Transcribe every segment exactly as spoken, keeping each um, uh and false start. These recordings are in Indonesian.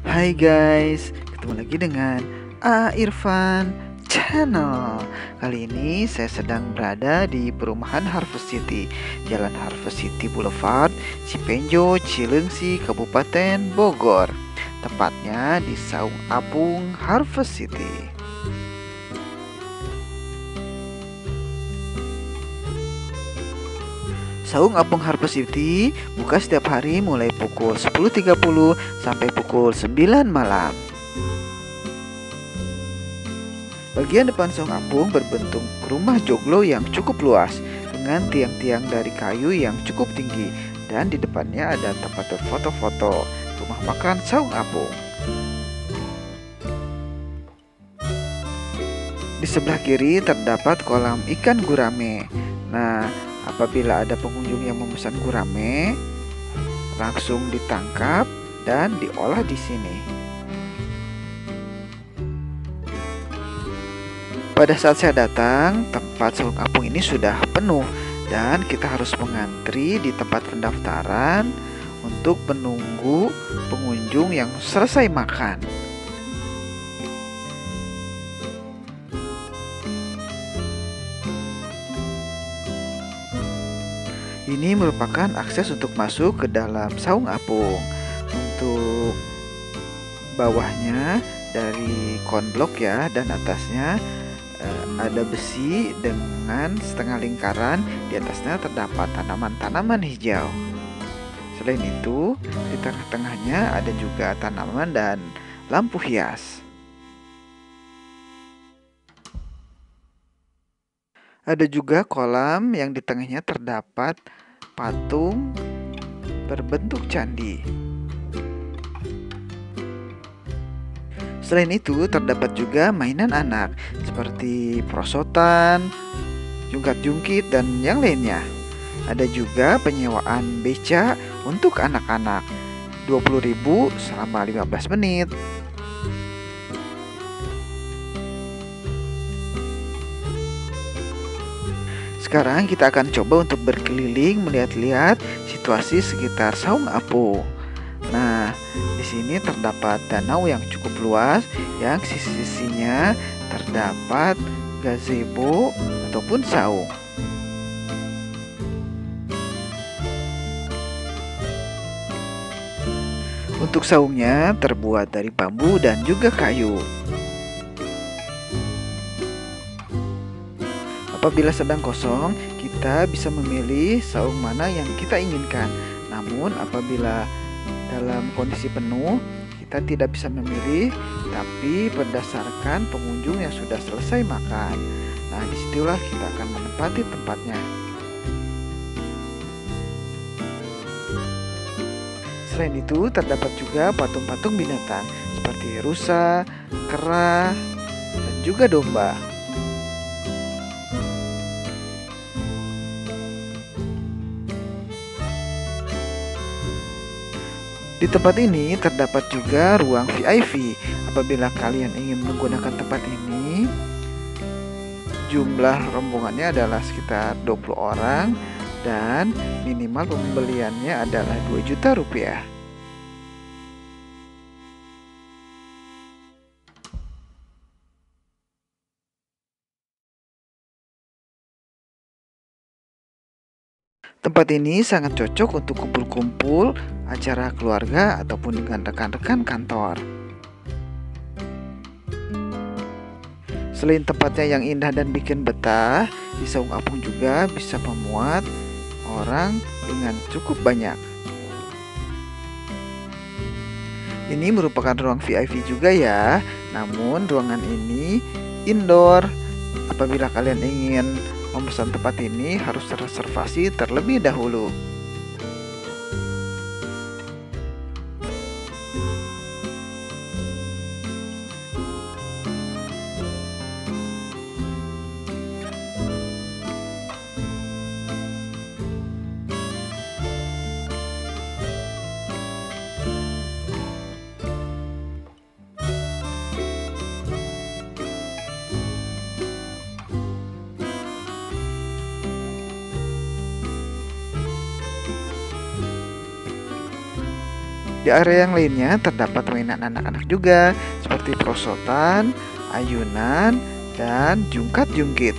Hai guys, ketemu lagi dengan A Irfan Channel. Kali ini saya sedang berada di perumahan Harvest City, Jalan Harvest City Boulevard, Cipenjo, Cilengsi, Kabupaten Bogor. Tepatnya di Saung Apung Harvest City. Saung Apung Harvest City buka setiap hari mulai pukul sepuluh tiga puluh sampai pukul sembilan malam. Bagian depan Saung Apung berbentuk rumah joglo yang cukup luas dengan tiang-tiang dari kayu yang cukup tinggi, dan di depannya ada tempat berfoto-foto. Rumah makan Saung Apung. Di sebelah kiri terdapat kolam ikan gurame. Nah, apabila ada pengunjung yang memesan gurame, langsung ditangkap dan diolah di sini. Pada saat saya datang, tempat Saung Apung ini sudah penuh dan kita harus mengantri di tempat pendaftaran untuk menunggu pengunjung yang selesai makan. Ini merupakan akses untuk masuk ke dalam Saung Apung. Untuk bawahnya dari konblok ya, dan atasnya eh, ada besi dengan setengah lingkaran. Di atasnya terdapat tanaman-tanaman hijau. Selain itu, di tengah-tengahnya ada juga tanaman dan lampu hias. Ada juga kolam yang di tengahnya terdapat patung berbentuk candi. Selain itu, terdapat juga mainan anak seperti perosotan, jungkat-jungkit, dan yang lainnya. Ada juga penyewaan beca untuk anak-anak, dua puluh ribu selama lima belas menit. Sekarang kita akan coba untuk berkeliling melihat-lihat situasi sekitar Saung Apung. Nah, di sini terdapat danau yang cukup luas yang sisi-sisinya terdapat gazebo ataupun saung. Untuk saungnya terbuat dari bambu dan juga kayu. Apabila sedang kosong, kita bisa memilih saung mana yang kita inginkan. Namun apabila dalam kondisi penuh, kita tidak bisa memilih, tapi berdasarkan pengunjung yang sudah selesai makan. Nah, disitulah kita akan menempati tempatnya. Selain itu, terdapat juga patung-patung binatang seperti rusa, kera, dan juga domba. Di tempat ini terdapat juga ruang V I P. Apabila kalian ingin menggunakan tempat ini, jumlah rombongannya adalah sekitar dua puluh orang dan minimal pembeliannya adalah dua juta rupiah. Tempat ini sangat cocok untuk kumpul-kumpul, acara keluarga, ataupun dengan rekan-rekan kantor. Selain tempatnya yang indah dan bikin betah, di Saung Apung juga bisa memuat orang dengan cukup banyak. Ini merupakan ruang V I P juga ya, namun ruangan ini indoor. Apabila kalian ingin memesan tempat ini, harus reservasi terlebih dahulu. Di area yang lainnya terdapat mainan anak-anak juga, seperti perosotan, ayunan, dan jungkat-jungkit.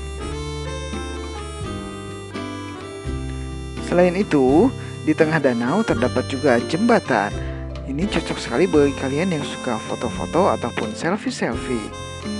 Selain itu, di tengah danau terdapat juga jembatan. Ini cocok sekali bagi kalian yang suka foto-foto ataupun selfie-selfie.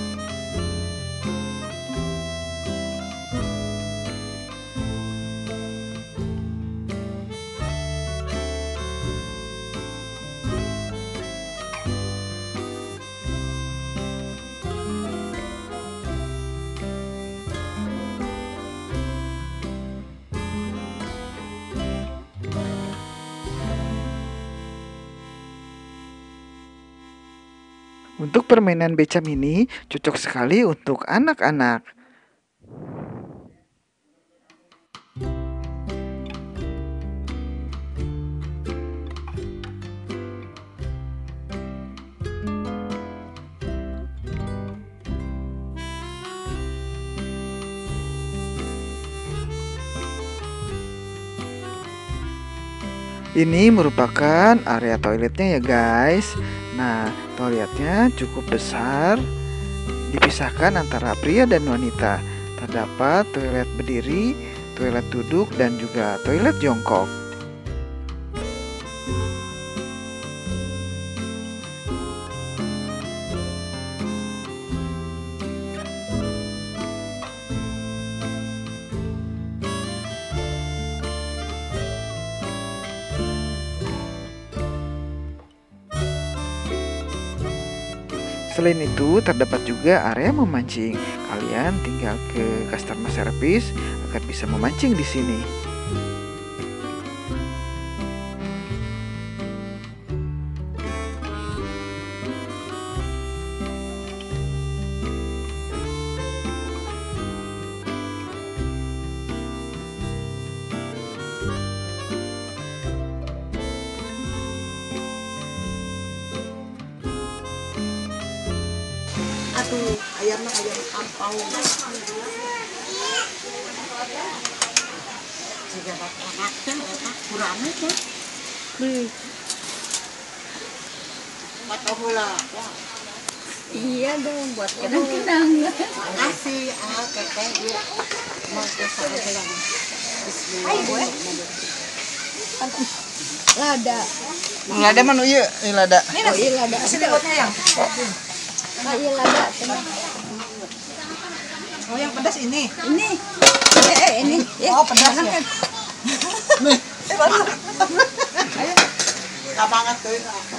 Untuk permainan becam ini cocok sekali untuk anak-anak. Ini merupakan area toiletnya ya guys. Nah, toiletnya cukup besar, dipisahkan antara pria dan wanita. Terdapat toilet berdiri, toilet duduk, dan juga toilet jongkok. Selain itu, terdapat juga area memancing. Kalian tinggal ke customer service agar bisa memancing di sini. Aduh, ayamnya ayam kampau. Jika anaknya, enak kurangnya tuh. Patah bola. Iya dong, buat kenang-kenang. Makasih, ah teteh dia mau ke sana lagi. Bismillahirrahmanirrahim. Lada. Lada mana iya? Ini lada. Oh iya lada. Sini buatnya yang. Oh iya lada. Oh yang pedas ini. Ini. Eh, eh ini. Oh pedas ya. Nih, eh baru. Ayo. Kapangat tuh.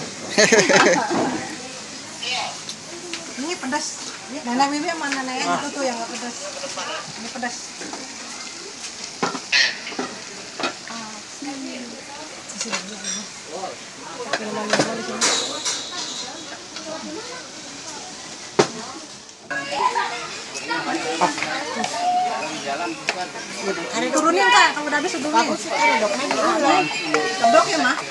Ini pedas. Nenek Bibi yang mana nenek itu tuh yang nggak pedas. Ini pedas. Ada turunin kak, kalau udah habis turunin. Aku sih kedoknya di kedok ya mah.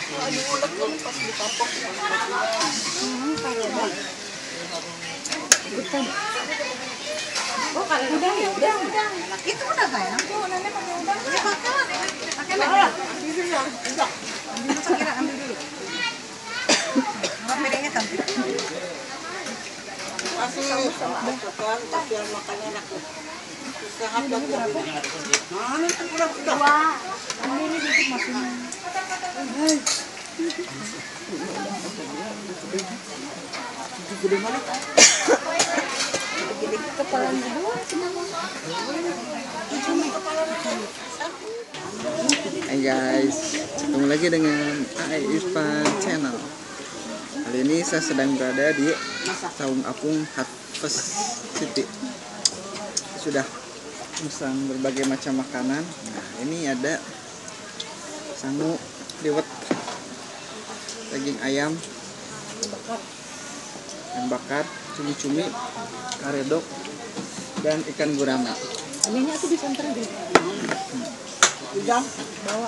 Oh kalau udang ya udang, udang. Itu udah kayak aku nenek pakai udang. Ya pakai lah, pakai lah. Ambil dulu ya, udang. Ambil dulu kira ambil dulu. Apa bedanya tante? Masih sama kan, tapi yang makannya enak. Sehat dan berapa? Mana itu kurang dua. Ambil ini dikit masuknya. Gede mana? Kepalanya dua Hai guys, ketemu lagi dengan Ai Irfan Channel. Kali ini saya sedang berada di Saung Apung Harvest City. Sudah memesan berbagai macam makanan. Nah, ini ada sangu liwet, daging ayam yang bakar, cumi-cumi, karedok, dan ikan gurame. Ini aku bisa antar deh. Udang Bawa.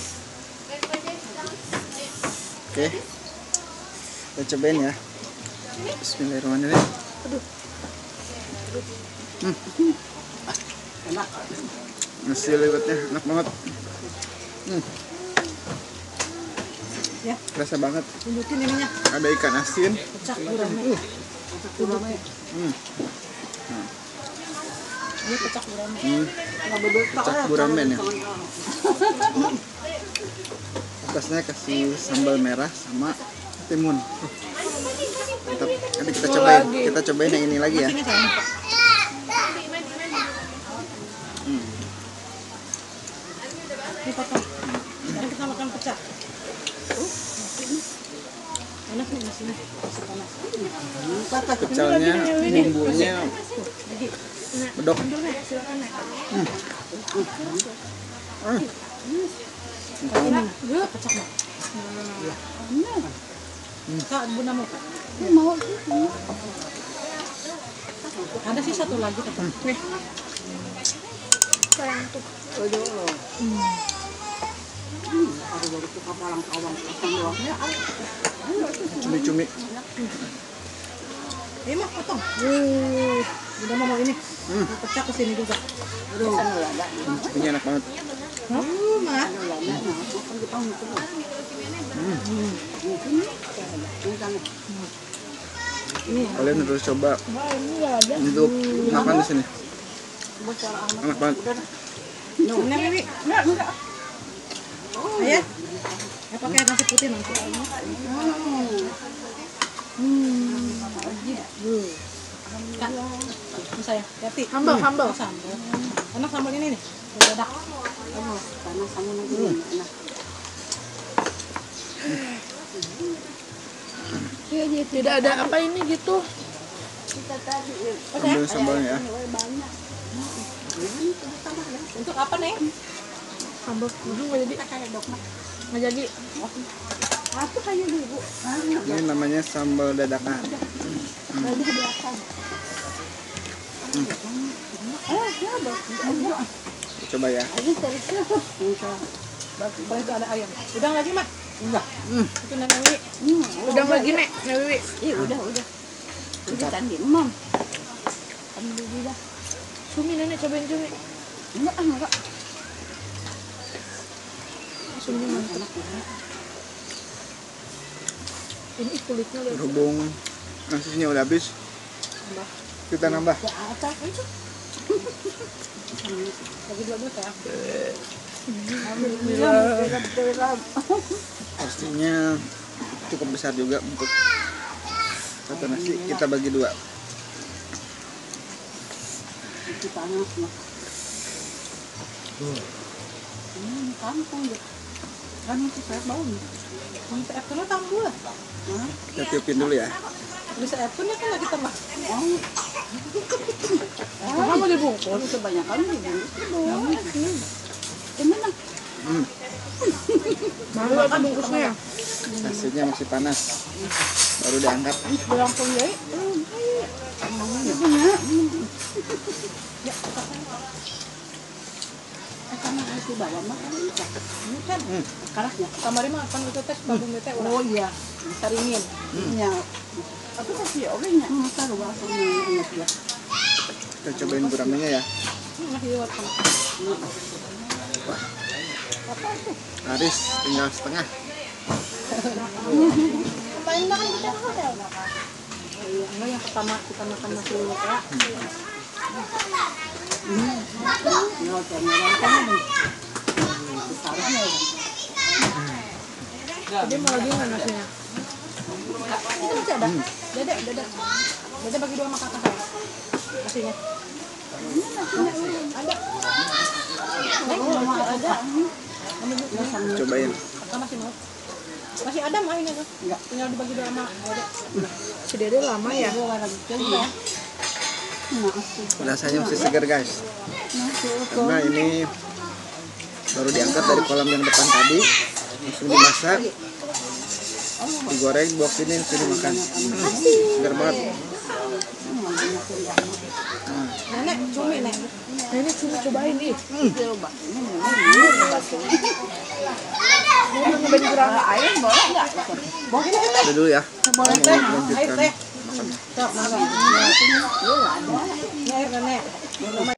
Oke, kita cobain ya. Bismillahirrahmanirrahim. Hmm. Enak. Nasi liwetnya enak banget. Hmm. Ya, Kerasa banget. tunjukin ininya. Ada ikan asin. Pecak gurame. Uh. Pecak gurame. Hmm. Ini pecak gurame. Hmm. Pecak guramen ya. Atasnya kasih sambal merah sama timun. Uh. Mantap. Nanti kita cobain. Kita cobain yang ini lagi ya. Nasinya sayang. Hmm. Ini potong. Sekarang kita makan pecak. Panas nih nasinya. Masih panas. Pecalnya, bumbunya Lagi. bedok. Ambil nih, silakan nih. Hmm. Hmm. Ini gue pecak mak. Kak, bunda mau kak? Mau. Ada sih satu lagi tetap. Nih. Sayang tuh. Cumi-cumi. Ini mah potong. Wuh, bunda mau ini. Hmm. Mau pecah ke sini juga. Aduh. Ini enak banget. Hah? Uh, mak. Kalian harus coba untuk makan di sini. Enak banget. Enggak, Bibi. Enggak, enggak. Ayah. Ya pakai nasi putih nanti. Hmm. Kak, ini saya. Hati. Sambal, sambal. Sambal. Enak sambal ini nih. Dadak. Panas sambal lagi enak. Tidak ada apa ini gitu. Ambil sambalnya ya. Untuk apa, Neng? Sambal masuk nggak jadi. Kayak dokter. Nggak jadi. Aku kayak dulu. Ini namanya sambal dadakan. Lagi belakang. Eh, ya, Coba ya. Kalau itu ada ayam. Udang lagi, Mak? Enggak. Hmm. Itu Nenek Wiwi. Udah lagi nek, Nek Wiwi. Iya, udah, udah. Udah tadi, Mam. Alhamdulillah. Cumi nenek cobain cumi. Enggak, enggak. Cumi mantap. Ini kulitnya lihat. Berhubung nasinya udah habis, kita nambah. Apa itu? Lagi dua-dua ya. Alhamdulillah. Pastinya cukup besar juga untuk satu nasi. Kita bagi dua. Itu panas, Mak. Hmm, kampung ya. Kan masih saya bau nih. Ini saya pun tambah lah. Kita tiupin dulu ya. Bisa pun ya kan lagi tambah. Apa mau dibungkus? Kebanyakan dibungkus. Gimana? Hmm. Malu apa bungkusnya? Nasinya masih panas. Baru diangkat. Bilang pun ya. Karena itu bawa mah ini kan Hmm. kalahnya. Kamari mah kan itu tes babu mete urang. Oh iya, saringin. Nya. Apa sih orangnya? Hmm, taruh bahasanya enak ya. Kita cobain guramennya ya. Masih lewat kan. Laris tinggal setengah. Ngapain makan kita hotel? Enggak, yang pertama kita makan nasi liwet ya. Hmm. Ya, ternyata Jadi mau lagi nggak nasinya? itu masih ada. Dada, dada. Dada bagi dua sama kakak saya. Nasinya. Ada. Neng, ada. Cobain. Kakak masih mau. Masih ada mah ini tuh. Enggak, tinggal dibagi dua sama Dada. Si Dede lama ya. Iya. Rasanya masih segar guys. Karena ini baru diangkat dari kolam yang depan tadi, langsung dimasak, digoreng, dibawa sini, sini makan. Hmm, segar banget. Nah, Nenek, cumi nek. Ini cumi cobain nih. Coba. Mau nyobain kurang ayam boleh nggak? Boleh kita. udah dulu ya. Boleh Mau teh. Air lanjutkan teh. Sok, makan. Ini air nenek. Mama